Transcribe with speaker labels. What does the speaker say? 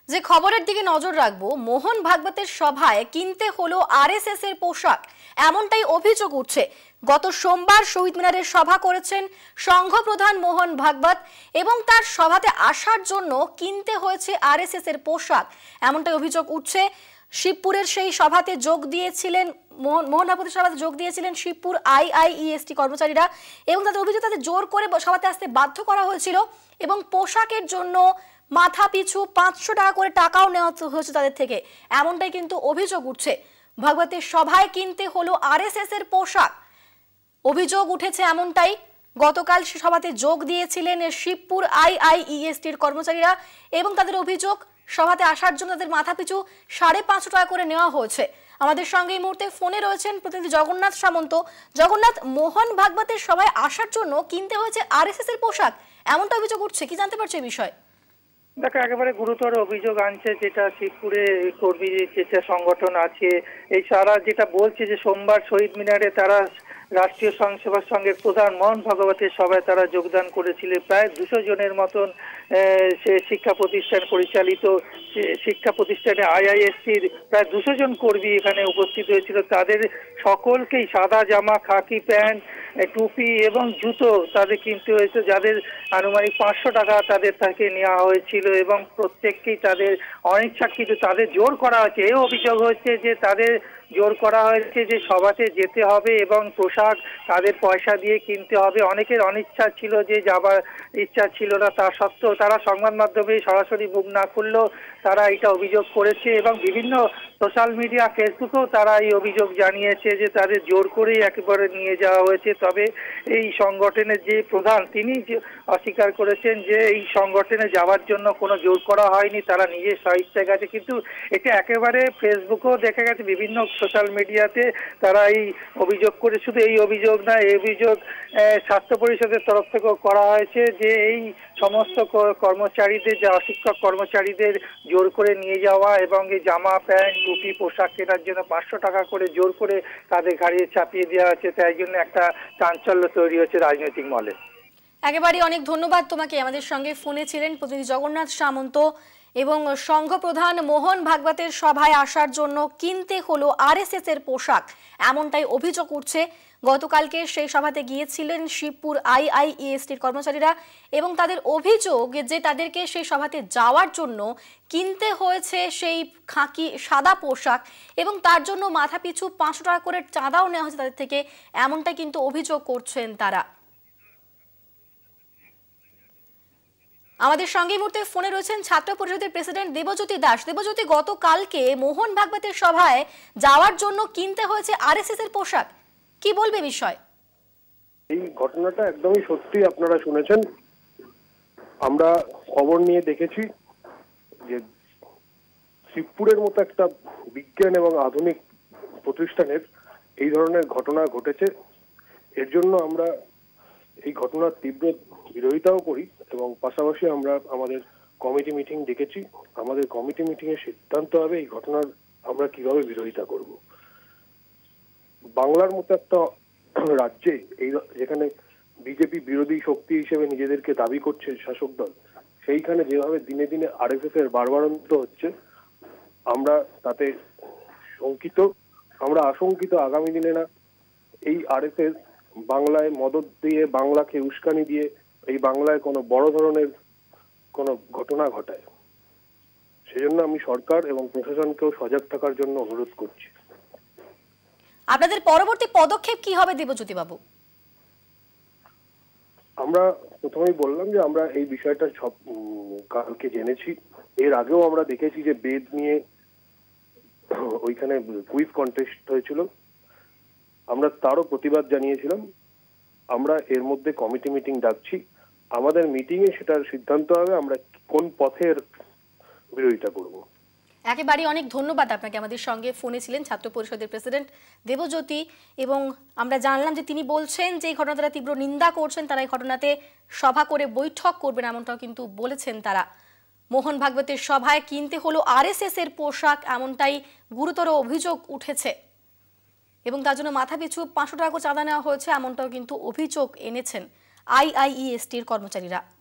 Speaker 1: যে খবরের দিকে নজর রাখবো, মোহন ভাগবতের সভায় কিনতে হলো আরএসএস এর পোশাক, এমনটাই অভিযোগ উঠছে। গত সোমবার শহীদ মিনারে সভা করেছেন সংঘ প্রধান মোহন ভাগবত এবং তার সভাতে আসার জন্য কিনতে হয়েছে আরএসএস এর পোশাক, এমনটাই অভিযোগ উঠছে। শিবপুরের সেই সভাতে যোগ দিয়েছিলেন মোহন ভাগবতের সভাতে যোগ দিয়েছিলেন শিবপুর আইআইইএসটি কর্মচারীরা এবং তাদের অভিযোগ তাদের জোর করে সভাতে আসতে বাধ্য করা হয়েছিল এবং পোশাকের জন্য মাথা পিছু 500 টাকা করে টাকাও নেওয়া হয়েছে তাদের থেকে, এমনটাই কিন্তু অভিযোগ উঠছে। ভাগবতের সভায় কিনতে হলো আরএসএস এর পোশাক, অভিযোগ উঠেছে এমনটাই। গতকাল সভাতে যোগ দিয়েছিলেন শিবপুর আইআইইএসটির কর্মচারীরা এবং তাদের অভিযোগ সভাতে আসার জন্য তাদের মাথা পিছু 550 টাকা করে নেওয়া হয়েছে। আমাদের সঙ্গে এই মুহূর্তে ফোনে রয়েছেন প্রতিনিধি জগন্নাথ সামন্ত। জগন্নাথ, মোহন ভাগবতের সভায় আসার জন্য কিনতে হয়েছে আরএসএস এর পোশাক, এমনটা অভিযোগ উঠছে, কি জানতে পারছো এই বিষয়ে?
Speaker 2: দেখো, একেবারে গুরুতর অভিযোগ আনছে যেটা শিবপুরে কর্মী যে সংগঠন আছে এই সারা যেটা বলছে যে সোমবার শহীদ মিনারে তারা রাষ্ট্রীয় স্বয়ংসেবক সংঘের প্রধান মোহন ভাগবতের সভায় তারা যোগদান করেছিল। প্রায় 200 জনের মতন সে শিক্ষা প্রতিষ্ঠান পরিচালিত শিক্ষা প্রতিষ্ঠানে আইআইএসটির প্রায় 200 জন কর্মী এখানে উপস্থিত হয়েছিল। তাদের সকলকেই সাদা জামা, খাকি প্যান্ট, টুপি এবং জুতো তাদের কিনতে হয়েছে, যাদের আনুমানিক 500 টাকা তাদের থেকে নেওয়া হয়েছিল এবং প্রত্যেককেই তাদের অনিচ্ছাকৃত তাদের জোর করা হয়েছে। এই অভিযোগ হচ্ছে যে তাদের জোর করা হয়েছে যে সভাতে যেতে হবে এবং পোশাক তাদের পয়সা দিয়ে কিনতে হবে। অনেকের অনিচ্ছা ছিল, যে যাবার ইচ্ছা ছিল না, তা সত্ত্বেও তারা সংবাদ মাধ্যমে সরাসরি মুখ না খুললেও তারা এটা অভিযোগ করেছে এবং বিভিন্ন সোশ্যাল মিডিয়া ফেসবুকেও তারা এই অভিযোগ জানিয়েছে যে তাদের জোর করেই একেবারে নিয়ে যাওয়া হয়েছে। তবে এই সংগঠনের যে প্রধান তিনি অস্বীকার করেছেন যে এই সংগঠনে যাওয়ার জন্য কোনো জোর করা হয়নি, তারা নিজের স্বেচ্ছায় গেছে। কিন্তু এটা একেবারে ফেসবুকেও দেখা গেছে, বিভিন্ন সোশ্যাল মিডিয়াতে তারা এই অভিযোগ করে। শুধু এই অভিযোগ না, এই অভিযোগ স্বাস্থ্য পরিষদের তরফ থেকেও করা হয়েছে যে এই সমস্ত কর্মচারীদের, যা অশিক্ষক কর্মচারীদের জোর করে নিয়ে যাওয়া এবং এই জামা প্যান্ট টুপি পোশাক কেনার জন্য 500 টাকা করে জোর করে তাদের ঘাড়ে চাপিয়ে দেওয়া হচ্ছে। তাই জন্য একটা চাঞ্চল্য তৈরি হচ্ছে রাজনৈতিক মহলে।
Speaker 1: একেবারে অনেক ধন্যবাদ তোমাকে। আমাদের সঙ্গে ফোনে ছিলেন প্রতিনিধি জগন্নাথ সামন্ত এবং সংঘ প্রধান মোহন ভাগবতের সভায় আসার জন্য কিনতে হলো আরএসএস এর পোশাক, এমনটাই অভিযোগ উঠছে। গতকালকে সেই সভাতে গিয়েছিলেন শিবপুর আইআইইএসটির কর্মচারীরা এবং তাদের অভিযোগ যে তাদেরকে সেই সভাতে যাওয়ার জন্য কিনতে হয়েছে সেই খাকি সাদা পোশাক এবং তার জন্য মাথাপিছু 500 টাকা করে চাঁদাও নেওয়া হয়েছে তাদের থেকে, এমনটা কিন্তু অভিযোগ করছেন তারা। আমাদের সঙ্গে এই মুহূর্তে ফোনে রয়েছেন ছাত্র পরিষদের প্রেসিডেন্ট দেবজ্যোতি দাস। দেবজ্যোতি, গতকালকে মোহন ভাগবতের সভায় যাওয়ার জন্য কিনতে হয়েছে আরএসএস এর পোশাক, কি বলবে বিষয়?
Speaker 3: এই ঘটনাটা একদমই সত্যি, আপনারা শুনেছেন। আমরা খবর নিয়ে দেখেছি যে শিবপুরের মতো একটা বিজ্ঞান এবং আধুনিক প্রতিষ্ঠানের এই ধরনের ঘটনা ঘটেছে। এর জন্য আমরা এই ঘটনার তীব্র বিরোধিতাও করি এবং পাশাপাশি আমরা আমাদের কমিটি মিটিং ডেকেছি। আমাদের কমিটি মিটিং এর সিদ্ধান্ত হবে এই ঘটনার আমরা কিভাবে বিরোধিতা করব। বাংলার মতো একটা রাজ্যে এই যেখানে বিজেপি বিরোধী শক্তি হিসেবে নিজেদেরকে দাবি করছে শাসক দল, সেইখানে যেভাবে দিনে দিনে আরএসএস এর বাড়বাড়ন্ত হচ্ছে, আমরা তাতে শঙ্কিত। আমরা আশঙ্কিত আগামী দিনে না এই আরএসএস বাংলায় মদত দিয়ে, বাংলাকে উস্কানি দিয়ে এই বাংলায় কোনো বড় ধরনের কোনো ঘটনা ঘটায়। সেজন্য আমি সরকার এবং প্রশাসনকেও সজাগ থাকার জন্য অনুরোধ করছি।
Speaker 1: আপনাদের পরবর্তী পদক্ষেপ কি হবে দেবজ্যোতি বাবু?
Speaker 3: আমরা প্রথমেই বললাম যে আমরা এই বিষয়টা সব কালকে জেনেছি। এর আগেও আমরা দেখেছি যে বেদ নিয়ে ওইখানে কুইজ কন্টেস্ট হয়েছিল, আমরা তারও প্রতিবাদ জানিয়েছিলাম। আমরা এর মধ্যে কমিটি মিটিং ডাকছি। আমাদের মিটিংয়ে সেটার সিদ্ধান্ত হবে আমরা কোন পথের বিরোধিতা করব।
Speaker 1: একেবারে অনেক ধন্যবাদ আপনাকে। আমাদের সঙ্গে ফোনে ছিলেন ছাত্র পরিষদের প্রেসিডেন্ট দেবজ্যোতি এবং আমরা জানলাম যে তিনি বলছেন যে এই ঘটনা তারা তীব্র নিন্দা করছেন, তারা এই ঘটনাতে সভা করে বৈঠক করবেন, এমনটাও কিন্তু বলেছেন তারা। মোহন ভাগবতের সভায় কিনতে হলো আরএসএস এর পোশাক, এমনটাই গুরুতর অভিযোগ উঠেছে এবং তার জন্য মাথাপিছু 500 টাকা চাঁদা নেওয়া হয়েছে, এমনটাও কিন্তু অভিযোগ এনেছেন আইআইইএসটির কর্মচারীরা।